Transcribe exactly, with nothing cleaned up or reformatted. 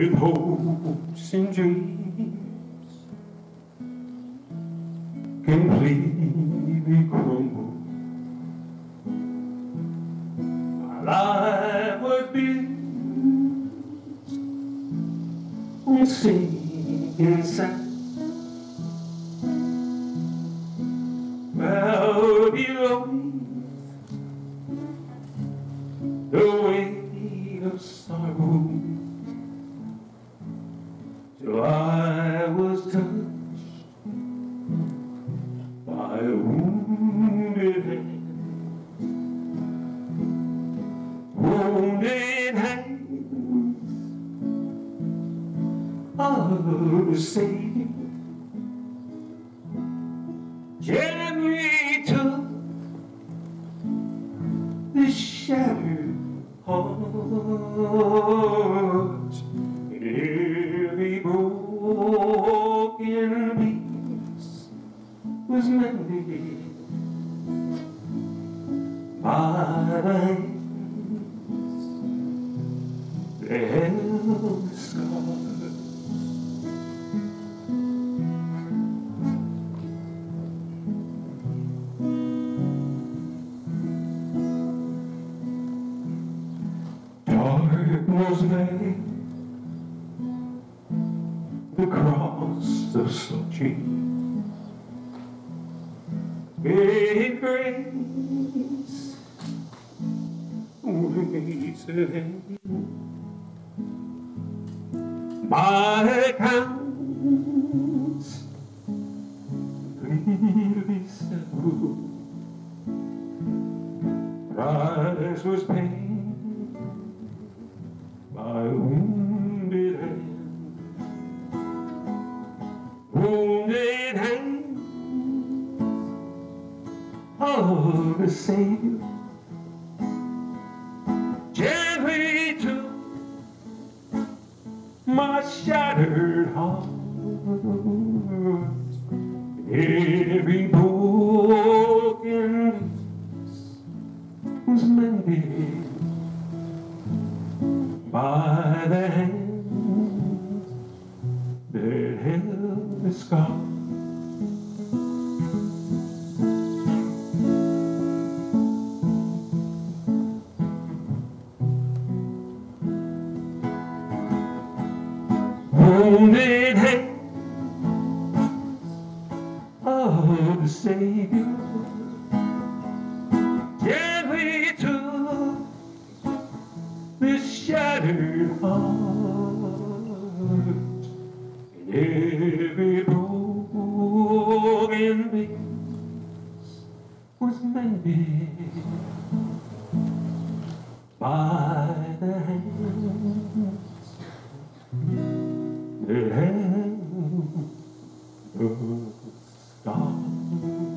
with hopes and dreams completely crumbled. My life was built on sinking sand. Well below the weight of sorrow, till I was touched by a wounded hand. Wounded hands of the Savior gently took the shattered heart, and every broken piece was mended by the hands that held the scars. Was there the cross of sultry, with grace waits ahead. My accounts clearly settled, price was paid by a wounded hand. Wounded hand of the Savior gently took my shattered heart, every broken piece was mended by the hands that held the scar. Wounded hands of the Savior gently took this shattered heart, and every broken piece was mended by the hands that held the star.